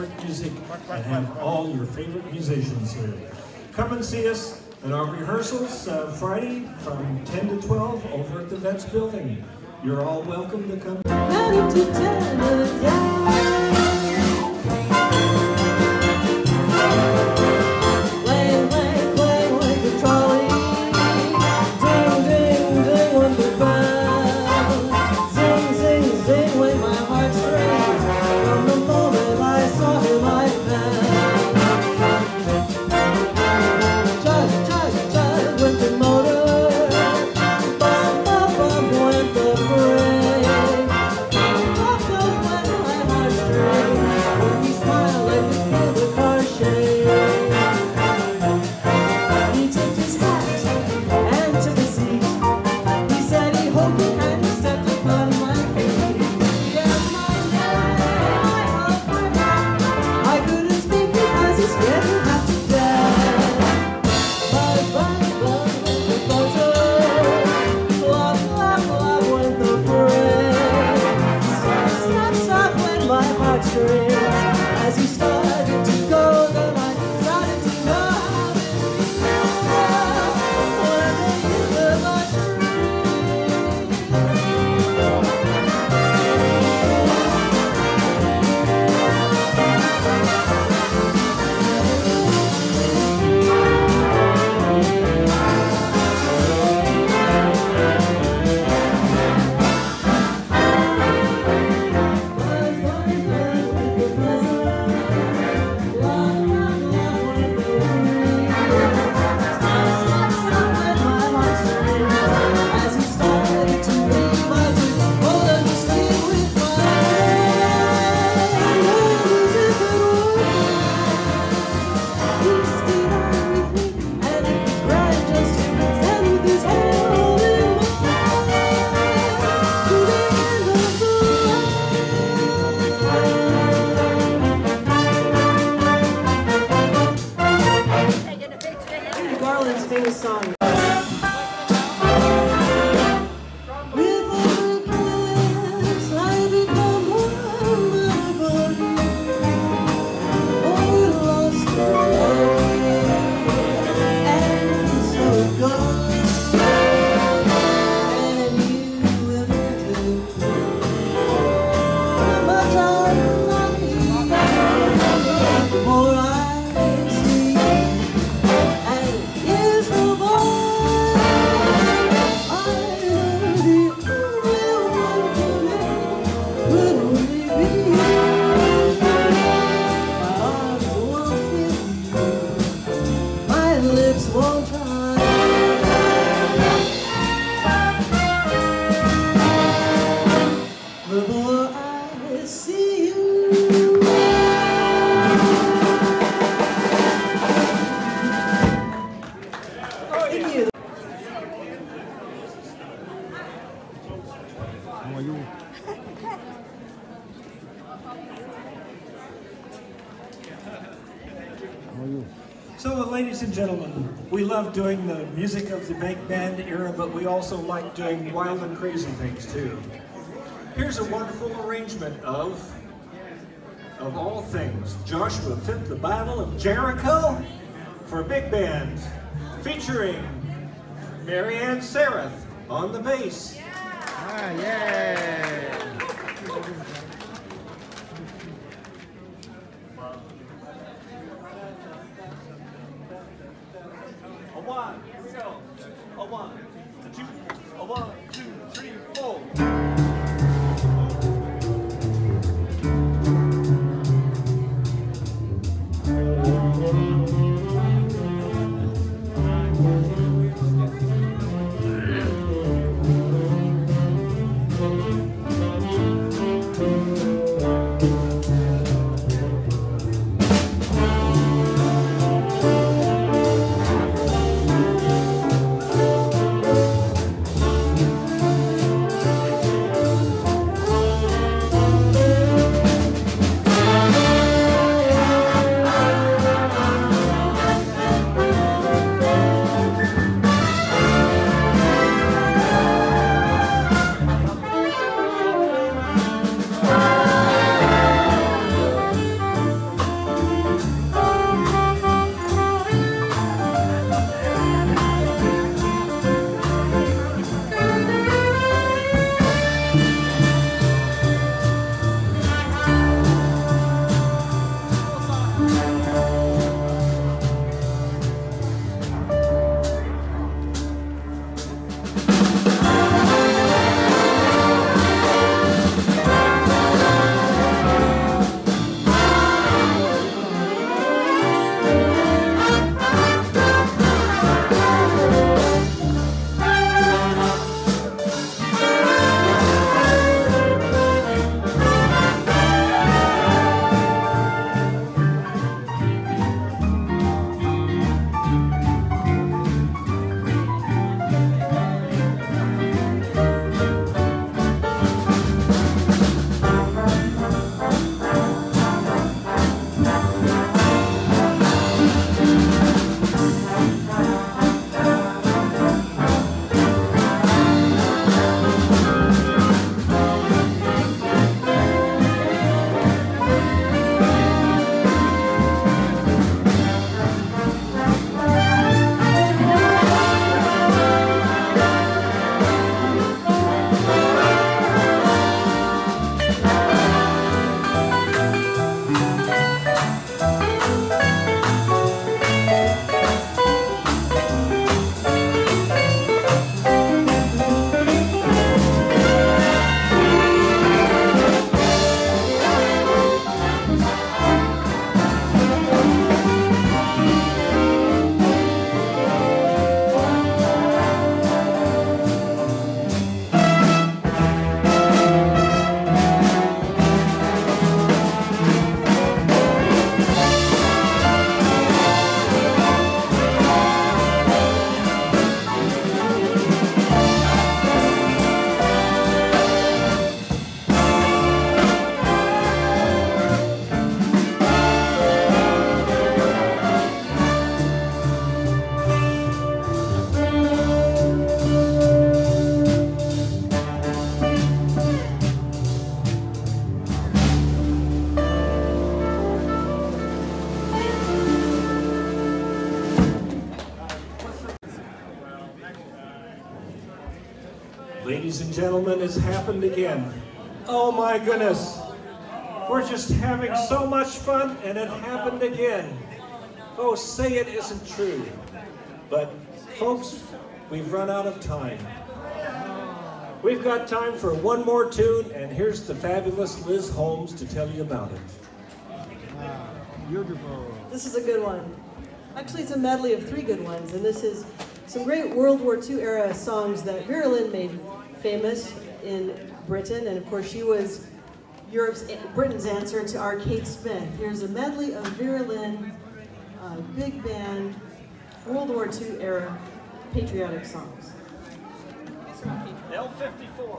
favorite music and have all your favorite musicians here. Come and see us at our rehearsals Friday from 10 to 12 over at the Vets Building. You're all welcome to come. So, ladies and gentlemen, we love doing the music of the big band era, but we also like doing wild and crazy things too. Here's a wonderful arrangement of all things, Joshua Fit, the Battle of Jericho for big band, featuring Marianne Sereth on the bass. Ah, yeah. A one, here we go. A one, a two, a 1, 2, 3, 4. Ladies and gentlemen, it's happened again. Oh my goodness. We're just having so much fun and it happened again. Oh, say it isn't true. But folks, we've run out of time. We've got time for one more tune, and here's the fabulous Liz Holmes to tell you about it. Beautiful. This is a good one. Actually, it's a medley of 3 good ones, and this is some great World War II era songs that Vera Lynn made famous in Britain, and of course she was Britain's answer to our Kate Smith. Here's a medley of Vera Lynn, big band, World War II era patriotic songs. L54.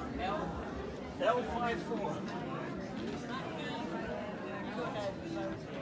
L54.